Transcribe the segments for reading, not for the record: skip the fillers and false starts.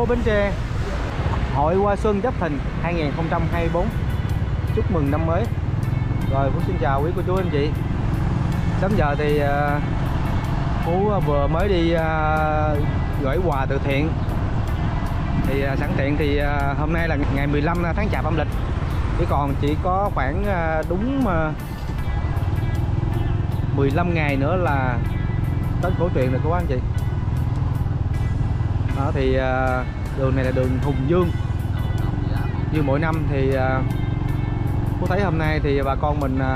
phố Bến Tre, Hội Hoa Xuân Giáp Thìn 2024. Chúc mừng năm mới. Rồi Phú xin chào quý cô chú anh chị. Sớm giờ thì Phú vừa mới đi gửi quà từ thiện. Thì sẵn tiện thì hôm nay là ngày 15 tháng Chạp âm lịch, chỉ còn chỉ có khoảng đúng 15 ngày nữa là Tết cổ truyền rồi cô anh chị. Đó thì đường này là đường Hùng Dương. Như mỗi năm thì Phú thấy hôm nay thì bà con mình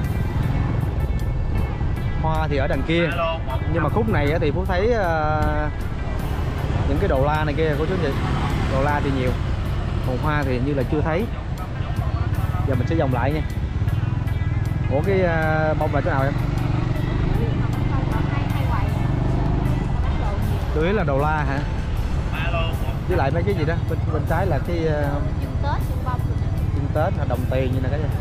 hoa thì ở đằng kia, nhưng mà khúc này thì Phú thấy những cái đồ la này kia cô chú anh chị. Đồ la thì nhiều, còn hoa thì như là chưa thấy. Giờ mình sẽ vòng lại nha. Ủa cái bông là chỗ nào em? Chủ yếu là đồ la hả? Với lại mấy cái gì đó bên trái là cái Tết là đồng tiền như này cái gì.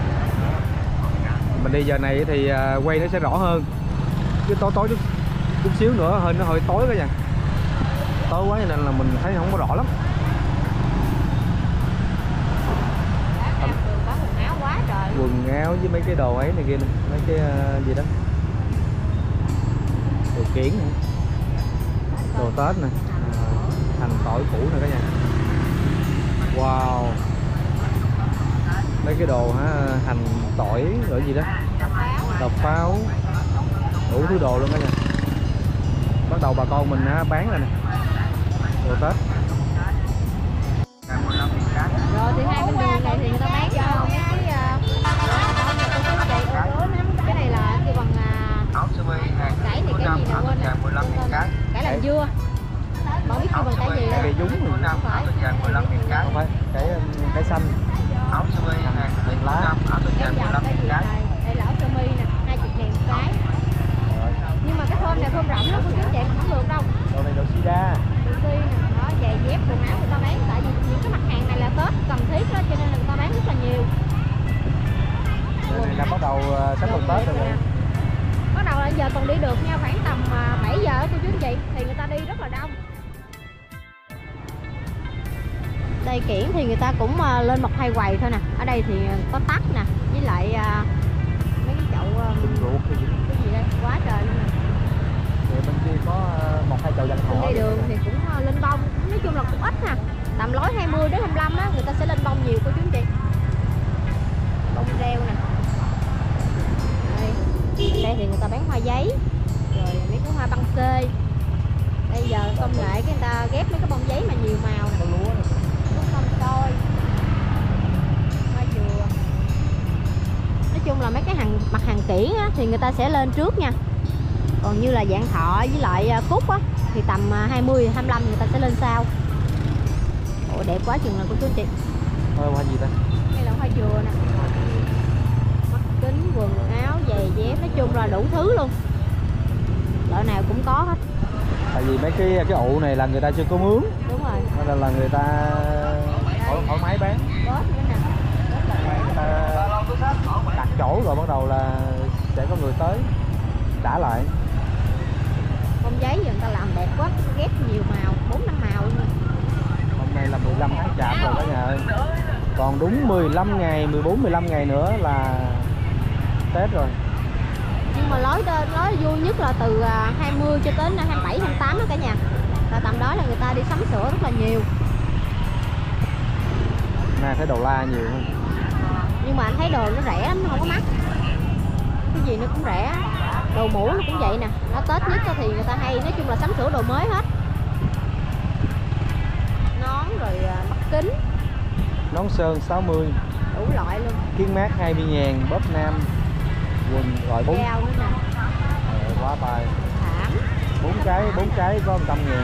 Mình đi giờ này thì quay nó sẽ rõ hơn, chứ tối chút xíu nữa hơi nó hơi tối cái nha, tối quá nên là mình thấy không có rõ lắm. Quần áo với mấy cái đồ ấy này kia này, mấy cái gì đó, đồ kiển này, đồ Tết nè, hành tỏi cũ nè cả nhà. Wow, mấy cái đồ hành tỏi rồi gì đó, đập pháo, đủ thứ đồ luôn cả nhà. Bắt đầu bà con mình bán rồi nè, đồ Tết. Rồi thì hai bên đường này thì người ta bán cho mấy cái này là kêu bằng cải thì cái gì nào quên rồi. Cải làm dưa. Bạn biết kêu bằng cải gì đó? Cây dúng rồi. Không phải. Không phải, cái xanh. Lá. Đây là ốc sơ mi nè, 20.000 một cái. Nhưng mà cái thơm này thơm rộng lắm, cô chú chị không được đâu. Đồ này đồ sida. Đồ si nè, đó, giày dép quần áo người ta bán, tại vì những cái mặt hàng này là Tết cần thiết đó, cho nên là người ta bán rất là nhiều. Đây này là bắt đầu sắp gần Tết rồi. Bắt đầu là giờ còn đi được nha, khoảng tầm 7 giờ cô chú anh chị thì người ta đi rất là đông. Đây kiển thì người ta cũng lên một hai quầy thôi nè. Ở đây thì có tắc nè, với lại mấy cái chậu cái gì đây quá trời luôn nè. Rồi bên kia có một hai chậu dành họ. Bên đây đường thì cũng lên bông, nói chung là cũng ít nè. Tầm lối 20 đến 25 á, người ta sẽ lên bông nhiều cô chú anh chị. Bông reo nè. Đây thì người ta bán hoa giấy, rồi mấy cái hoa băng xê. Bây giờ công nghệ cái người ta ghép mấy cái bông giấy mà nhiều màu nè. Có không xôi, hoa dừa. Nói chung là mấy cái mặt hàng kiển á, thì người ta sẽ lên trước nha. Còn như là dạng thọ với lại cúc á, thì tầm 20, 25 người ta sẽ lên sau. Ồ đẹp quá chừng là cô chú anh chị. Hoa gì ta? Đây là hoa dừa nè. Mắt kính, quần áo, giày dép, nói chung là đủ thứ luôn. Loại nào cũng có hết. Tại vì mấy cái ụ này là người ta chưa có mướn. Đúng rồi. Nên là người ta thoải mái bán. Bớt nữa nè. Người ta đặt chỗ rồi bắt đầu là sẽ có người tới trả lại. Bông giấy giờ người ta làm đẹp quá, ghép nhiều màu, 4-5 màu luôn. Hôm nay là 15 tháng Chạp rồi cả nhà ơi. Còn đúng 15 ngày, 14-15 ngày nữa là Tết rồi. Nhưng mà lối vui nhất là từ 20 cho đến 27, 28 đó cả nhà. Là tầm đó là người ta đi sắm sửa rất là nhiều. Nay thấy đồ la nhiều hơn. Nhưng mà anh thấy đồ nó rẻ lắm, nó không có mắc. Cái gì nó cũng rẻ. Đồ mũ nó cũng vậy nè. Nó Tết nhất thì người ta hay, nói chung là sắm sửa đồ mới hết. Nón rồi mắt kính. Nón sơn 60. Đủ loại luôn. Kiến mát 20.000, bóp nam, quần gọi 4. Dao nữa nè. Quá tài. Thảm. 4 cái có 100.000.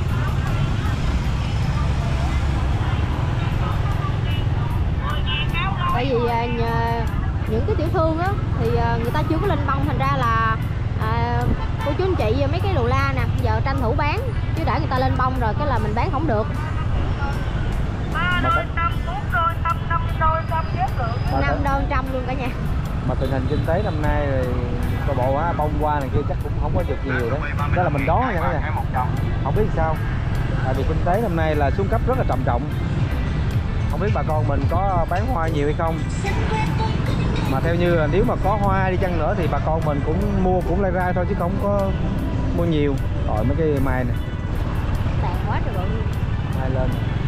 Tại vì những cái tiểu thương á thì người ta chưa có lên bông, thành ra là cô chú anh chị mấy cái đồ la nè giờ tranh thủ bán, chứ để người ta lên bông rồi cái là mình bán không được. 3 đôi 5, 4 đôi 5, 5 đôi 100 ghép lượng. 5 đôi 100 luôn cả nhà. Mà tình hình kinh tế năm nay rồi coi bộ bông qua này kia chắc cũng không có được nhiều đó. Đó là mình đó nha cả nhà. Không biết sao. Tại vì kinh tế năm nay là xuống cấp rất là trầm trọng. Không biết bà con mình có bán hoa nhiều hay không. Mà theo như là nếu mà có hoa đi chăng nữa thì bà con mình cũng mua cũng lai rai thôi chứ không có mua nhiều. Rồi mấy cái mai này Tàn quá trời bự. mai lên.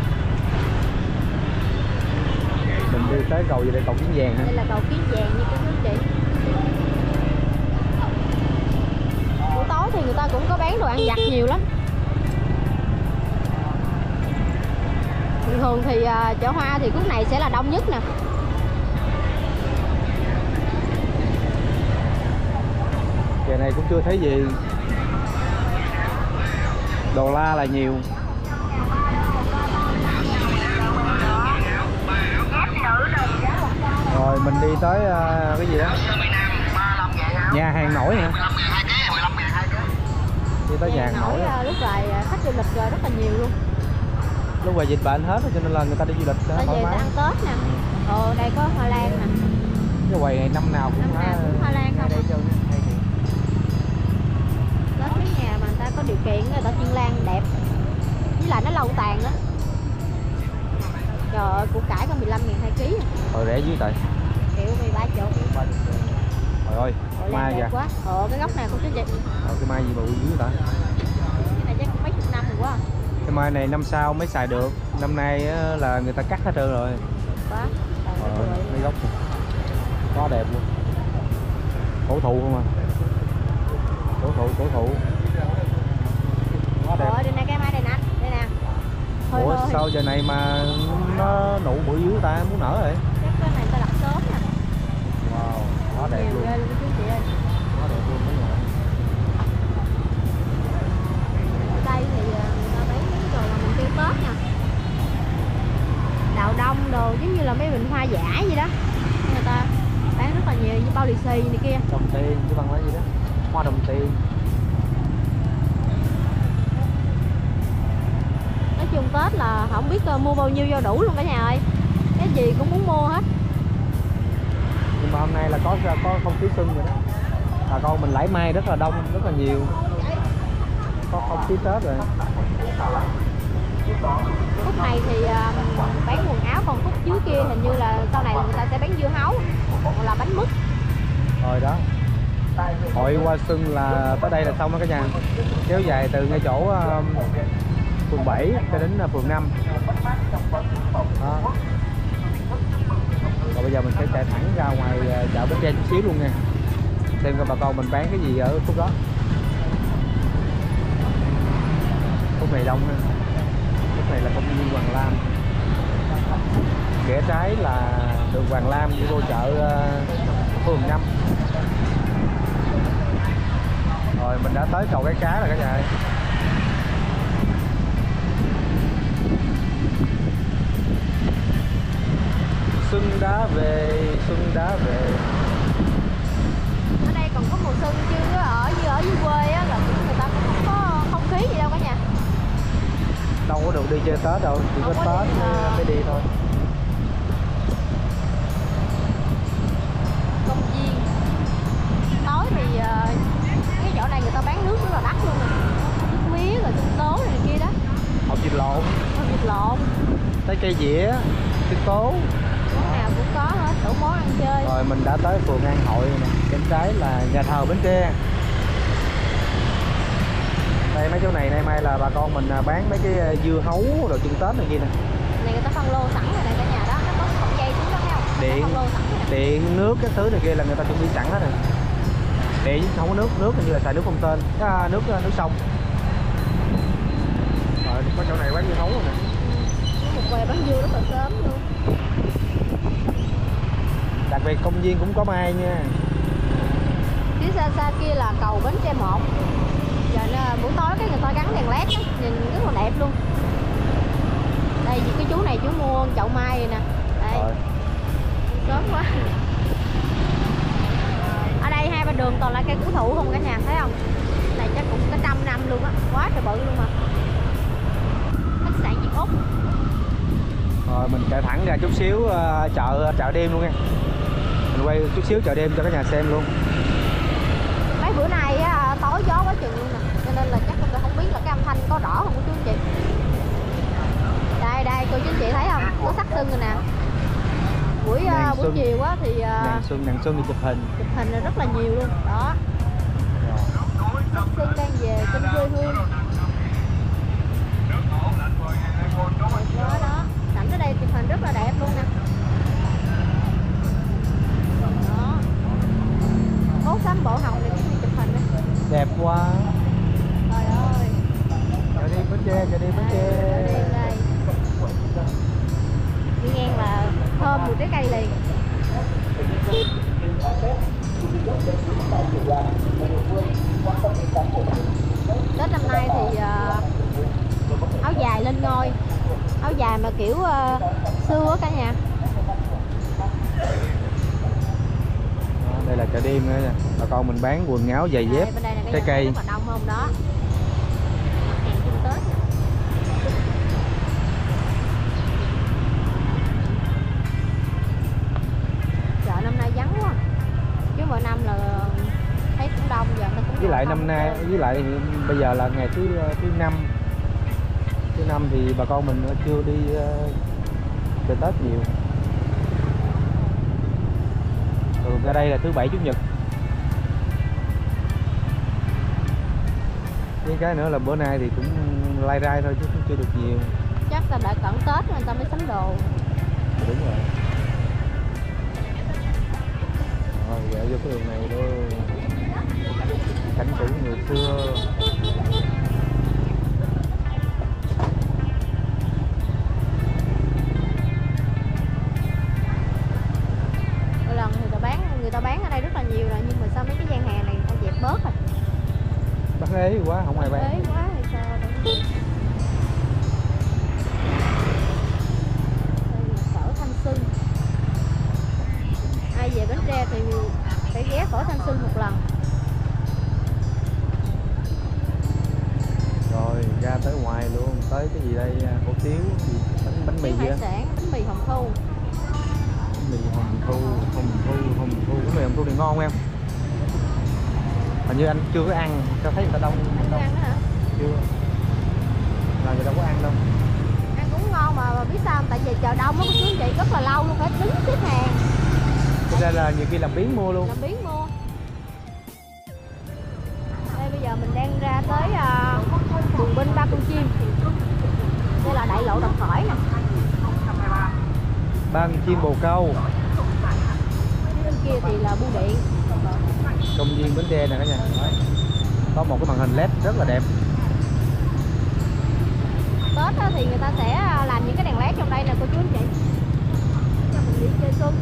Mình đi tới cầu gì đây, cầu Kiến Vàng hả? Đây là cầu Kiến Vàng như các quý chị. Buổi tối thì người ta cũng có bán đồ ăn vặt nhiều lắm. Thường thường thì chợ hoa thì khúc này sẽ là đông nhất nè. Giờ này cũng chưa thấy gì. Đồ la là nhiều. Rồi mình đi tới cái gì đó, nhà hàng nổi hả? Đi tới nhà hàng nổi. Lúc này khách du lịch rồi rất là nhiều luôn. Lúc này dịch bệnh hết cho nên là người ta đi du lịch Ta về ta ăn Tết nè. Đây có hoa lan nè. Cái quầy này năm nào cũng hoa lan không? Đây cho hay thiệt. Đến cái nhà mà người ta có điều kiện người ta chiên lan đẹp. Với lại nó lâu tàn đó. Trời ơi, củ cải có 15.000 2 kg. Rồi rẻ dữ tại. Triệu 13 triệu. Trời ơi, mai kìa. Quá. Cái góc này cũng chứ chị. Cái mai gì mà dữ ta. Cái này chắc cũng mấy chục năm rồi quá. Cái mai này năm sau mới xài được. Năm nay là người ta cắt hết trơn rồi. Quá. Mấy gốc quá đẹp luôn. Cổ thụ không à. Cổ thụ. Quá đẹp. Đây nè, cái mai này nè. Đây nè. Ủa sao giờ này mà nó nụ bự dữ ta, muốn nở rồi. Chắc cái này ta đặt sớm nè. Wow, quá đẹp luôn. Ghê luôn chú chị ơi. Quá đẹp luôn mấy người. Ở đây thì người ta bán mấy đồ mà mình kêu Tết nha. Đào đông đồ giống như là mấy bình hoa giả gì đó. Người ta bán rất là nhiều như bao lì xì này kia. Đồng tiền chứ bằng là gì đó. Hoa đồng tiền. Nói chung Tết là không biết mua bao nhiêu vô đủ luôn cả nhà ơi. Cái gì cũng muốn mua hết. Nhưng mà hôm nay là có không khí xuân rồi đó. Bà con mình lãi mai rất là đông, rất là nhiều. Có không khí Tết rồi. Khúc này thì bán quần áo, còn khúc dưới kia hình như là sau này người ta sẽ bán dưa hấu hoặc là bánh mứt. Rồi đó. Hội hoa xuân là tới đây là xong đó cả nhà. Kéo dài từ ngay chỗ phường 7 cho đến phường 5. Đó. Rồi bây giờ mình sẽ chạy thẳng ra ngoài chợ Bến Tre chút xíu luôn nha. Xem coi bà con mình bán cái gì ở khúc đó. Khúc này đông ha. Khúc này là công viên Hoàng Lam. Rẽ trái là đường Hoàng Lam đi vô chợ phường 5. Rồi mình đã tới cầu Cái Cá rồi cả nhà ơi. Xuân đã về, xuân đã về. Ở đây còn có mùa xuân chứ ở dưới quê á là người ta cũng không có không khí gì đâu cả nhà. Đâu có được đi chơi Tết đâu, chỉ có Tết mới đi thôi. Công viên. Tối thì cái chỗ này người ta bán nước rất là đắt luôn nè. Nước mía rồi sinh tố này kia đó. Hột vịt lộn. Hột vịt lộn. Tới cây dĩa, sinh tố. Món nào cũng có hết, đủ món ăn chơi. Rồi mình đã tới phường An Hội nè, bên trái là nhà thờ Bến Tre. Đây mấy chỗ này nay mai là bà con mình bán mấy cái dưa hấu rồi chưng Tết này kia nè. Này người ta phân lô sẵn rồi này cả nhà đó, nó có sợi dây xuống đó thấy không? Điện, phân lô sẵn rồi nè. điện, nước các thứ này kia là người ta chuẩn bị sẵn hết rồi. Điện không có nước hình như là xài nước không tên, nước sông. Rồi có chỗ này bán dưa hấu rồi nè. Một quầy bán dưa rất là sớm luôn. Đặc biệt công viên cũng có mai nha. Phía xa kia là cầu Bến Tre 1. Giờ buổi tối cái người ta gắn đèn led á, nhìn rất là đẹp luôn. Đây cái chú này chú mua chậu mai rồi nè. Đây. Rồi. Sớm quá. Ở đây hai bên đường toàn là cây cổ thụ không cả nhà thấy không? Này chắc cũng cả 100 năm luôn á, quá trời bự luôn mà. Khách sạn Việt Úc. Rồi mình chạy thẳng ra chút xíu chợ đêm luôn nha. Mình quay chút xíu chợ đêm cho cả nhà xem luôn. Mấy bữa nay á, tối gió quá chừng luôn nè, cho nên là chắc người ta không biết là cái âm thanh có rõ không của chú chị. Đây cô chú anh chị thấy không? Có sắc xuân rồi nè. Buổi chiều á thì nàng xuân thì chụp hình là rất là nhiều luôn đó. Sắc xuân đang về trên quê hương. Đẹp quá đó. Cảnh ở đây chụp hình rất là đẹp luôn nè. Đó. Phố Sắm Bộ Hồng này cũng đi chụp hình đó. đẹp quá. Trời ơi. Chợ đêm Bến Tre, chợ đêm Bến Tre. Đây. Đi ngang là thơm mùi trái cây liền. Tết năm nay thì áo dài lên ngôi. Áo dài mà kiểu xưa á cả nhà. Đó, đây là chợ đêm nữa nè. Bà con mình bán quần áo, giày dép, trái cây. Rất là đông không đó. Mặt hàng chung Tết. Chợ năm nay vắng quá. Chứ mỗi năm là thấy cũng đông, giờ nó cũng Với lại đông năm nay, với lại bây giờ là ngày thứ năm. Thứ năm thì bà con mình chưa đi chơi Tết nhiều. Thường ra đây là thứ bảy chủ nhật. Với cái nữa là bữa nay thì cũng lai rai thôi chứ cũng chưa được nhiều. chắc là đợi cận Tết người ta mới sắm đồ. Đúng rồi. Rồi dạo vô cái đường này đó, cảnh cũ người xưa. Mỗi lần người ta bán ở đây rất là nhiều rồi, nhưng mà sao mấy cái gian hàng này người ta dẹp bớt rồi. Bắt ế quá, không ai bán. Ế quá hay sao đâu. Đây là phở Thanh Xuân. Ai về Bến Tre thì phải ghé phở Thanh Xuân một lần. Rồi ra tới ngoài luôn, tới cái gì đây, hủ tiếu, bánh mì hải vậy? sản, bánh mì Hồng Thu. Bánh mì Hồng Thu. Bánh mì Hồng Thu thì ngon em. Hình như anh chưa có ăn, cho thấy người ta đông. Anh chưa ăn đó hả? Chưa. Là người ta có ăn đâu. Ăn cũng ngon mà biết sao không? Tại vì chợ đông á cô chú anh chị, rất là lâu luôn, phải đứng xếp hàng. Cho nên là nhiều khi làm biếng mua luôn. Làm biếng mua. Đây bây giờ mình đang ra tới Bùng Binh Ba Con Chim. Đây là đại lộ Đồng Khởi nè. Ba Con Chim Bồ Câu. Bên kia thì là Bưu Điện. Công viên Bến Tre nè cả nhà. Có một cái màn hình LED rất là đẹp. Tết á, thì người ta sẽ làm những cái đèn led trong đây nè cô chú anh chị. Cho mình đi chơi xuân.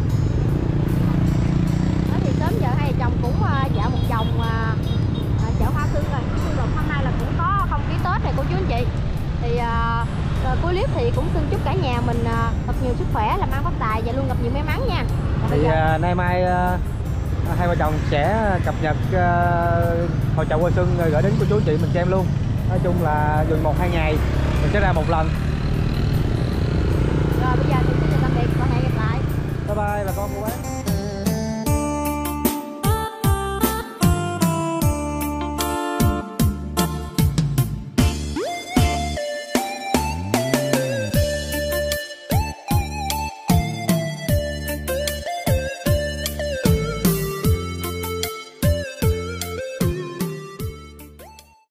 Đó thì sớm giờ hai vợ chồng cũng dạo một vòng chợ hoa xuân rồi. Nhưng mà hôm nay là cũng có không khí Tết này cô chú anh chị. Thì cuối clip thì cũng xin chúc cả nhà mình thật nhiều sức khỏe, làm ăn phát tài và luôn gặp nhiều may mắn nha. Thì nay mai hai vợ chồng sẽ cập nhật hội chợ hoa xuân rồi gửi đến cô chú chị mình xem luôn. Nói chung là dừng 1-2 ngày mình sẽ ra một lần. Rồi bây giờ thì xin chào tạm biệt và hẹn gặp lại. Bye bye bà con cô bác.